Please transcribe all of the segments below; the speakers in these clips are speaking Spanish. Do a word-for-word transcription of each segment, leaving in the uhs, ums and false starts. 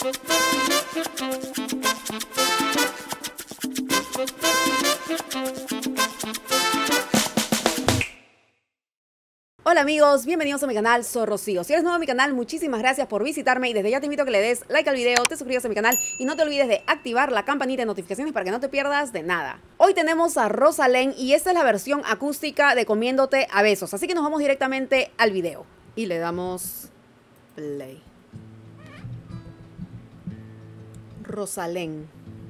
Hola amigos, bienvenidos a mi canal, soy Rocío. Si eres nuevo a mi canal, muchísimas gracias por visitarme y desde ya te invito a que le des like al video, te suscribas a mi canal y no te olvides de activar la campanita de notificaciones para que no te pierdas de nada. Hoy tenemos a Rosalén y esta es la versión acústica de Comiéndote a Besos, así que nos vamos directamente al video y le damos play. Rosalén.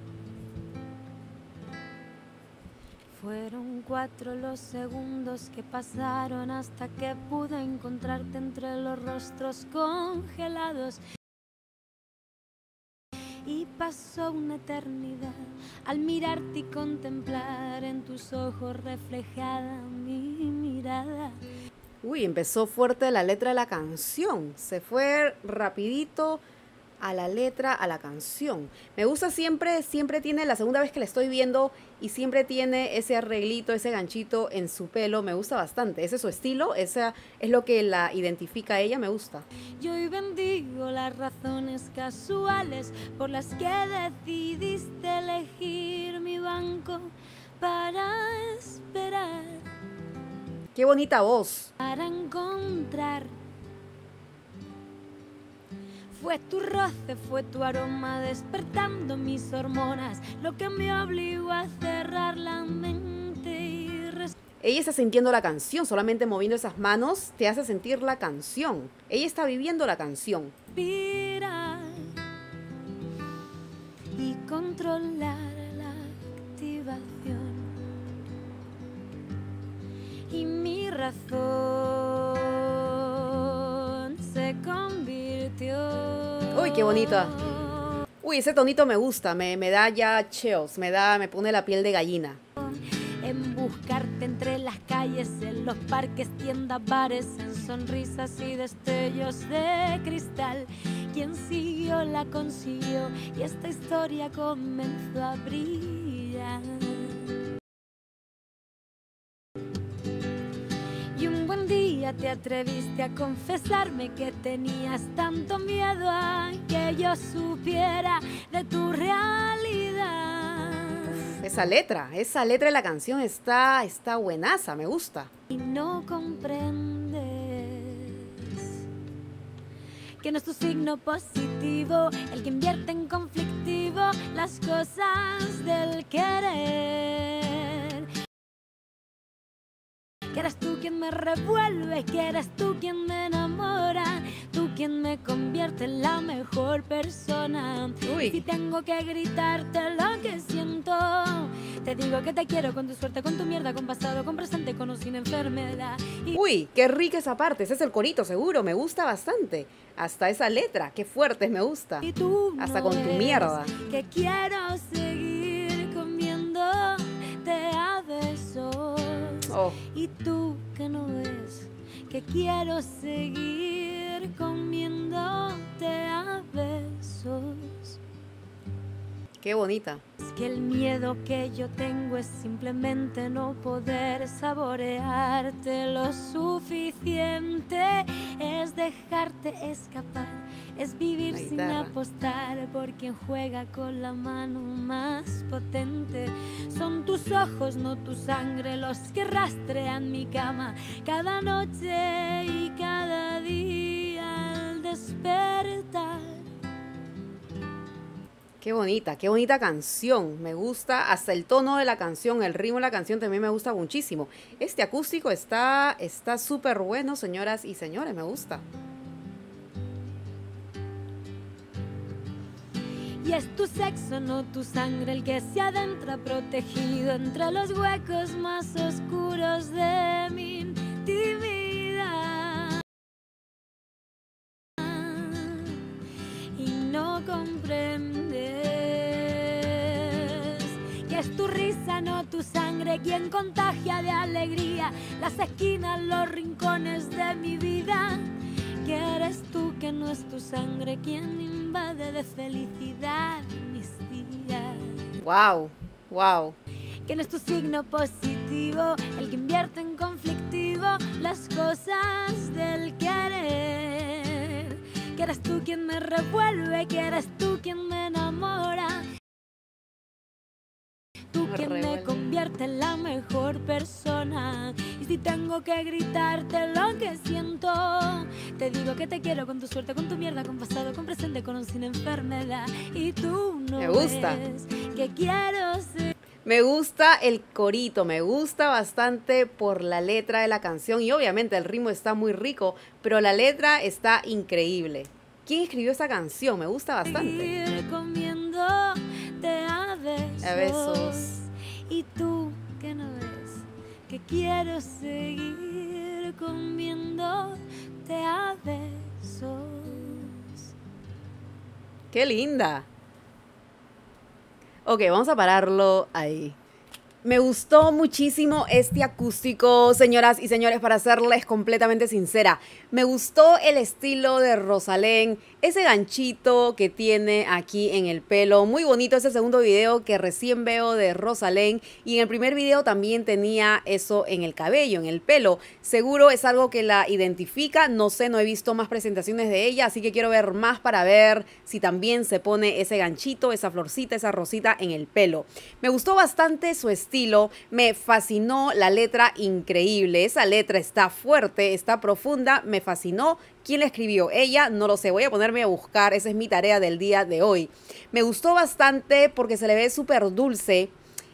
Fueron cuatro los segundos que pasaron hasta que pude encontrarte entre los rostros congelados. Y pasó una eternidad al mirarte y contemplar en tus ojos reflejada mi mirada. Uy, empezó fuerte la letra de la canción. Se fue rapidito a la letra, a la canción. Me gusta siempre, siempre tiene, la segunda vez que la estoy viendo y siempre tiene ese arreglito, ese ganchito en su pelo. Me gusta bastante. Ese es su estilo, esa es lo que la identifica a ella, me gusta. Yo hoy bendigo las razones casuales por las que decidiste elegir mi banco para esperar. Qué bonita voz. Para encontrar. Fue tu roce, fue tu aroma despertando mis hormonas, lo que me obligó a cerrar la mente y res... Ella está sintiendo la canción, solamente moviendo esas manos te hace sentir la canción. Ella está viviendo la canción. Respirar y controlar la activación. Y mi razón se convirtió. Uy, qué bonita. Uy, ese tonito me gusta, me, me da ya chills, me da, me pone la piel de gallina. En buscarte entre las calles, en los parques, tiendas, bares, en sonrisas y destellos de cristal. Quien siguió la consiguió y esta historia comenzó a brillar. Y un buen día te atreviste a confesarme que tenías tanto miedo a que yo supiera de tu realidad. Uf, esa letra, esa letra de la canción está, está buenaza, me gusta. Y no comprendes que no es tu signo positivo el que invierte en conflictivo las cosas del querer. Que eres tú quien me revuelve, que eres tú quien me enamora, tú quien me convierte en la mejor persona. Uy. Y si tengo que gritarte lo que siento, te digo que te quiero con tu suerte, con tu mierda, con pasado, con presente, con o sin enfermedad. Y... Uy, qué rica esa parte, ese es el corito seguro, me gusta bastante. Hasta esa letra, qué fuerte, me gusta. Y tú hasta no con tu ves mierda. Que quiero seguir comiéndote a besos. Oh. Y tú que no ves que quiero seguir comiéndote a besos. Qué bonita. Es que el miedo que yo tengo es simplemente no poder saborearte lo suficiente. Es dejarte escapar, es vivir sin apostar por quien juega con la mano más potente. Son tus ojos, no tu sangre, los que rastrean mi cama cada noche y cada día al despertar. Qué bonita, qué bonita canción. Me gusta hasta el tono de la canción, el ritmo de la canción también me gusta muchísimo. Este acústico está está súper bueno, señoras y señores, me gusta. Y es tu sexo, no tu sangre, el que se adentra protegido entre los huecos más oscuros de mi intimidad. Y no comprendes que es tu risa, no tu sangre, quien contagia de alegría las esquinas, los rincones de mi vida. Que eres tú, que no es tu sangre, quien invade de felicidad mis días. Wow, wow. Que no es tu signo positivo el que invierte en conflictivo las cosas del querer. que eres tú quien me revuelve, que eres tú quien me enamora. Tú quien me convierte en la mejor persona. Y si tengo que gritarte lo que siento, te digo que te quiero con tu suerte, con tu mierda, con pasado, con presente, con o sin enfermedad. Y tú no me gusta. ves que quiero ser. Me gusta el corito, me gusta bastante por la letra de la canción y obviamente el ritmo está muy rico, pero la letra está increíble. ¿Quién escribió esa canción? Me gusta bastante. Seguir comiéndote a besos. A besos. Y tú que no ves que quiero seguir comiéndote a besos. ¡Qué linda! Ok, vamos a pararlo ahí. Me gustó muchísimo este acústico, señoras y señores, para serles completamente sincera. Me gustó el estilo de Rosalén, ese ganchito que tiene aquí en el pelo. Muy bonito ese segundo video que recién veo de Rosalén. Y en el primer video también tenía eso en el cabello, en el pelo. Seguro es algo que la identifica. No sé, no he visto más presentaciones de ella, así que quiero ver más para ver si también se pone ese ganchito, esa florcita, esa rosita en el pelo. Me gustó bastante su estilo. Estilo, me fascinó la letra, increíble. Esa letra está fuerte, está profunda, me fascinó. ¿Quién la escribió? Ella, no lo sé, voy a ponerme a buscar, esa es mi tarea del día de hoy. Me gustó bastante porque se le ve súper dulce.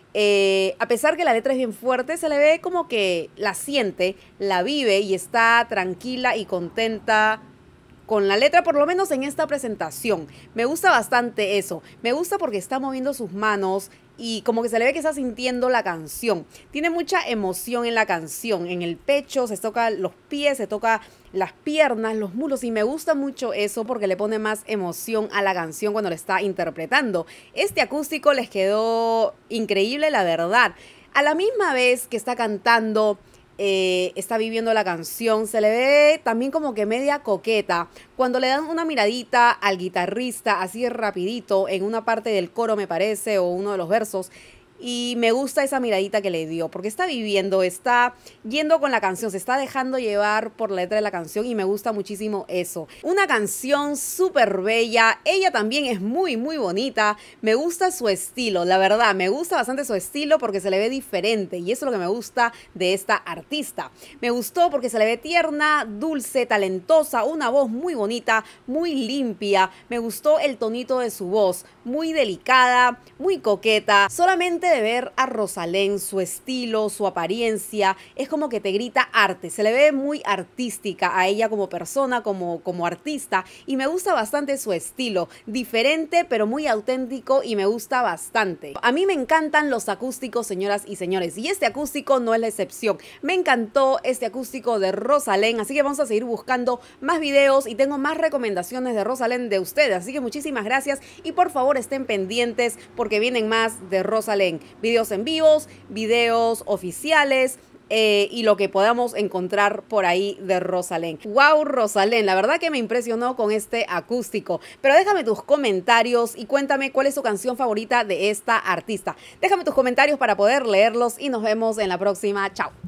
Eh, a pesar que la letra es bien fuerte, se le ve como que la siente, la vive y está tranquila y contenta con la letra, por lo menos en esta presentación. Me gusta bastante eso. Me gusta porque está moviendo sus manos y como que se le ve que está sintiendo la canción. Tiene mucha emoción en la canción. En el pecho se toca los pies, se toca las piernas, los muslos. Y me gusta mucho eso porque le pone más emoción a la canción cuando la está interpretando. Este acústico les quedó increíble, la verdad. A la misma vez que está cantando, Eh, está viviendo la canción, se le ve también como que media coqueta. Cuando le dan una miradita al guitarrista así rapidito en una parte del coro me parece, o uno de los versos, y me gusta esa miradita que le dio, porque está viviendo, está yendo con la canción, se está dejando llevar por la letra de la canción y me gusta muchísimo eso. Una canción súper bella, ella también es muy muy bonita, me gusta su estilo, la verdad, me gusta bastante su estilo porque se le ve diferente y eso es lo que me gusta de esta artista. Me gustó porque se le ve tierna, dulce, talentosa, una voz muy bonita, muy limpia, me gustó el tonito de su voz, muy delicada, muy coqueta. Solamente de ver a Rosalén, su estilo, su apariencia, es como que te grita arte, se le ve muy artística a ella como persona, como, como artista y me gusta bastante su estilo, diferente pero muy auténtico y me gusta bastante. A mí me encantan los acústicos, señoras y señores, y este acústico no es la excepción. Me encantó este acústico de Rosalén, así que vamos a seguir buscando más videos y tengo más recomendaciones de Rosalén de ustedes, así que muchísimas gracias y por favor estén pendientes porque vienen más de Rosalén. Videos en vivos, videos oficiales eh, y lo que podamos encontrar por ahí de Rosalén. ¡Wow, Rosalén! La verdad que me impresionó con este acústico. Pero déjame tus comentarios y cuéntame cuál es tu canción favorita de esta artista. Déjame tus comentarios para poder leerlos y nos vemos en la próxima. ¡Chao!